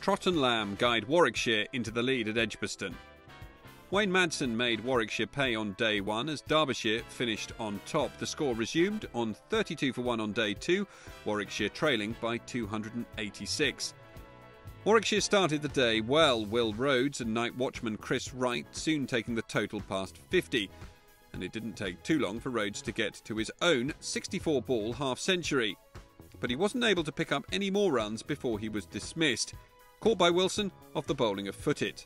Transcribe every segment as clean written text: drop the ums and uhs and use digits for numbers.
Trot and Lamb guide Warwickshire into the lead at Edgbaston. Wayne Madsen made Warwickshire pay on day 1 as Derbyshire finished on top. The score resumed on 32-1 on day 2, Warwickshire trailing by 286. Warwickshire started the day well, Will Rhodes and night watchman Chris Wright soon taking the total past 50. And it didn't take too long for Rhodes to get to his own 64-ball half-century. But he wasn't able to pick up any more runs before he was dismissed, caught by Wilson off the bowling of Footit.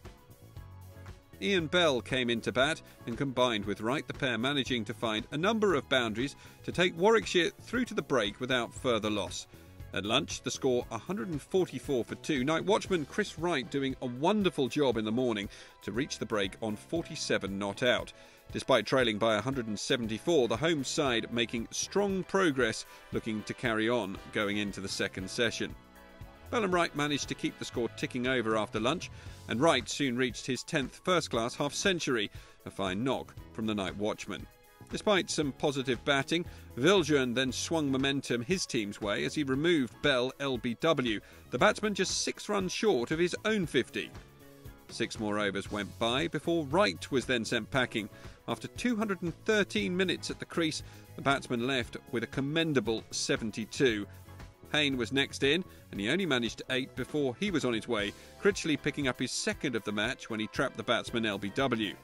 Ian Bell came into bat and combined with Wright, the pair managing to find a number of boundaries to take Warwickshire through to the break without further loss. At lunch, the score 144 for 2. Night watchman Chris Wright doing a wonderful job in the morning to reach the break on 47 not out. Despite trailing by 174, the home side making strong progress, looking to carry on going into the second session. Bell and Wright managed to keep the score ticking over after lunch, and Wright soon reached his 10th first-class half-century, a fine knock from the night watchman. Despite some positive batting, Viljoen then swung momentum his team's way as he removed Bell LBW, the batsman just 6 runs short of his own 50. 6 more overs went by before Wright was then sent packing. After 213 minutes at the crease, the batsman left with a commendable 72. Hayne was next in, and he only managed 8 before he was on his way, Critchley picking up his second of the match when he trapped the batsman LBW.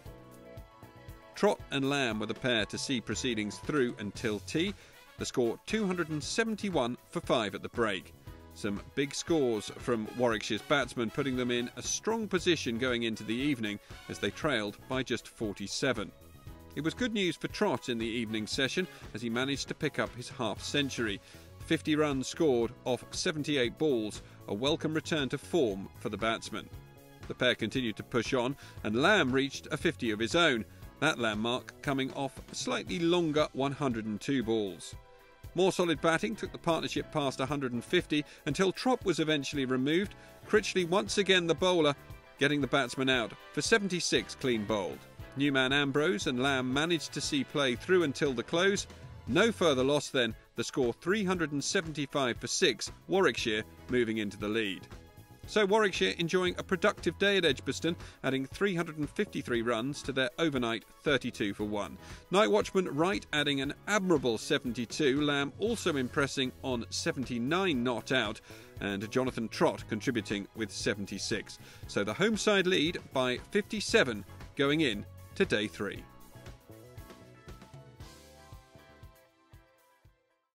Trot and Lamb were the pair to see proceedings through until tea. The score 271 for 5 at the break. Some big scores from Warwickshire's batsmen, putting them in a strong position going into the evening as they trailed by just 47. It was good news for Trot in the evening session as he managed to pick up his half-century. 50 runs scored off 78 balls, a welcome return to form for the batsman. The pair continued to push on, and Lamb reached a 50 of his own, that landmark coming off a slightly longer 102 balls. More solid batting took the partnership past 150 until Trott was eventually removed, Critchley once again the bowler, getting the batsman out for 76 clean bowled. Newman Ambrose and Lamb managed to see play through until the close. No further loss then, the score 375 for 6, Warwickshire moving into the lead. So Warwickshire enjoying a productive day at Edgbaston, adding 353 runs to their overnight 32 for 1. Night watchman Wright adding an admirable 72, Lamb also impressing on 79 not out, and Jonathan Trott contributing with 76. So the home side lead by 57 going in to day 3.